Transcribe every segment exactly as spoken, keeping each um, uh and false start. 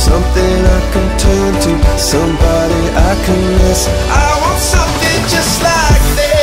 something I can turn to, somebody I can miss. I want something just like this.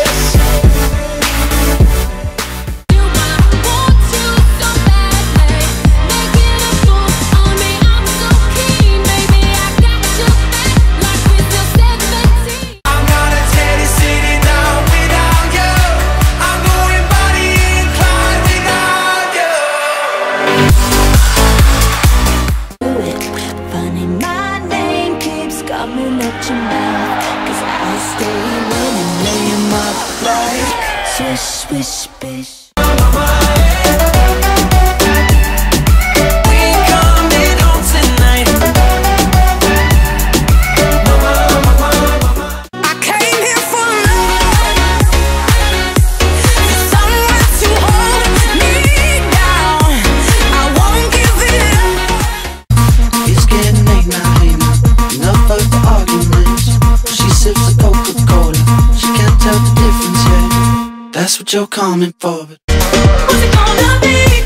Swish, swish, swish. We coming home tonight. I came here for love, for someone to hold me down. I won't give it up. It's getting late now, hey man. Enough of the arguments. She sips the Coca-Cola. She can't tell the difference yet. That's what you're coming for, but What's it gonna be?